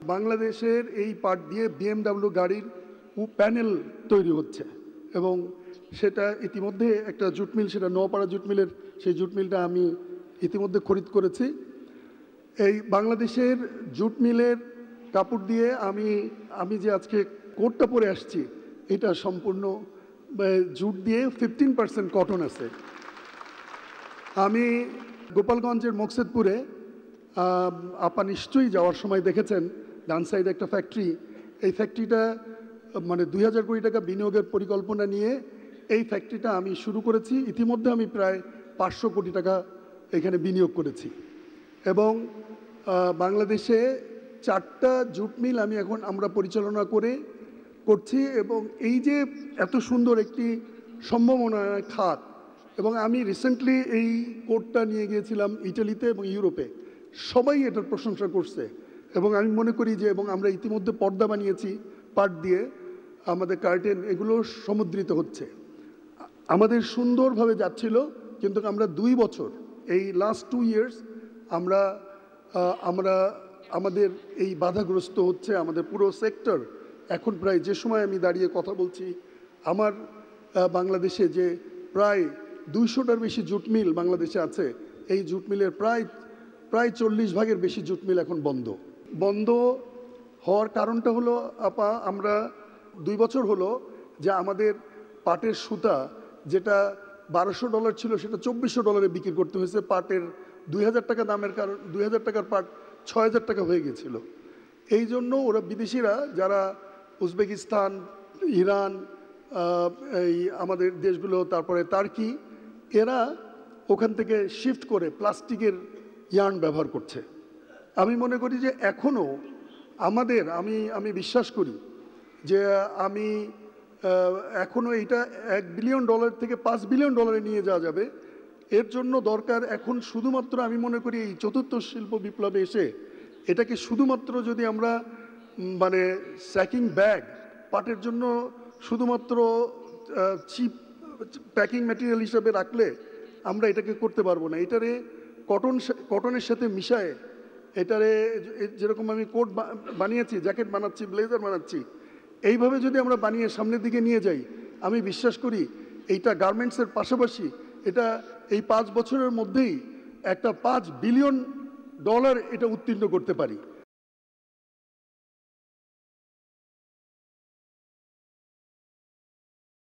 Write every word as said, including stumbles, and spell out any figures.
বাংলাদেশের এই পাট দিয়ে বিএমডব্লিউ গাড়ির প্যানেল তৈরি হচ্ছে এবং সেটা ইতিমধ্যে একটা জুট মিল, সেটা নোয়াপাড়া জুট মিলের সেই জুট মিলটা আমি ইতিমধ্যে খরিদ করেছি। এই বাংলাদেশের জুট মিলের কাপড় দিয়ে আমি আমি যে আজকে কোটটা পরে আসছি, এটা সম্পূর্ণ জুট দিয়ে ফিফটিন পার্সেন্ট কটন আছে। আমি গোপালগঞ্জের মকসেদপুরে আপা নিশ্চয়ই যাওয়ার সময় দেখেছেন ডান সাইডে একটা ফ্যাক্টরি। এই ফ্যাক্টরিটা মানে দুই হাজার কোটি টাকা বিনিয়োগের পরিকল্পনা নিয়ে এই ফ্যাক্টরিটা আমি শুরু করেছি। ইতিমধ্যে আমি প্রায় পাঁচশো কোটি টাকা এখানে বিনিয়োগ করেছি এবং বাংলাদেশে চারটা জুট মিল আমি এখন আমরা পরিচালনা করে করছি এবং এই যে এত সুন্দর একটি সম্ভাবনার খাত। এবং আমি রিসেন্টলি এই কোটটা নিয়ে গিয়েছিলাম ইটালিতে এবং ইউরোপে, সবাই এটার প্রশংসা করছে এবং আমি মনে করি যে এবং আমরা ইতিমধ্যে পর্দা বানিয়েছি পাট দিয়ে, আমাদের কার্টেন এগুলো সমুদ্রিত হচ্ছে, আমাদের সুন্দরভাবে যাচ্ছিল। কিন্তু আমরা দুই বছর এই লাস্ট টু ইয়ার্স আমরা আমরা আমাদের এই বাধাগ্রস্ত হচ্ছে আমাদের পুরো সেক্টর। এখন প্রায় যে সময় আমি দাঁড়িয়ে কথা বলছি, আমার বাংলাদেশে যে প্রায় দুইশোটার বেশি জুট মিল বাংলাদেশে আছে, এই জুট মিলের প্রায় প্রায় চল্লিশ ভাগের বেশি জুট মিল এখন বন্ধ। বন্ধ হওয়ার কারণটা হলো আপা, আমরা দুই বছর হলো যে আমাদের পাটের সুতা যেটা বারোশো ডলার ছিল সেটা চব্বিশশো ডলারে বিক্রি করতে হয়েছে। পাটের দুই হাজার টাকা দামের কারণ দুই হাজার টাকার পাট ছয় হাজার টাকা হয়ে গেছিলো। এই জন্য ওরা বিদেশিরা যারা উজবেকিস্তান, ইরান, এই আমাদের দেশগুলো, তারপরে তার্কি, এরা ওখান থেকে শিফট করে প্লাস্টিকের ইয়ার্ন ব্যবহার করছে। আমি মনে করি যে এখনও আমাদের আমি আমি বিশ্বাস করি যে আমি এখনও এইটা এক বিলিয়ন ডলার থেকে পাঁচ বিলিয়ন ডলারে নিয়ে যাওয়া যাবে। এর জন্য দরকার এখন শুধুমাত্র আমি মনে করি এই চতুর্থ শিল্প বিপ্লবে এসে এটাকে শুধুমাত্র যদি আমরা মানে স্যাকিং ব্যাগ পাটের জন্য শুধুমাত্র চিপ প্যাকিং ম্যাটেরিয়াল হিসাবে রাখলে আমরা এটাকে করতে পারবো না। এটারে কটন কটনের সাথে মিশায়ে এটারে যেরকম আমি কোট বানিয়েছি, জ্যাকেট বানাচ্ছি, ব্লেজার বানাচ্ছি, এইভাবে যদি আমরা বানিয়ে সামনের দিকে নিয়ে যাই, আমি বিশ্বাস করি এইটা গার্মেন্টসের পাশাপাশি এটা এই পাঁচ বছরের মধ্যেই একটা পাঁচ বিলিয়ন ডলার এটা উত্তীর্ণ করতে পারি।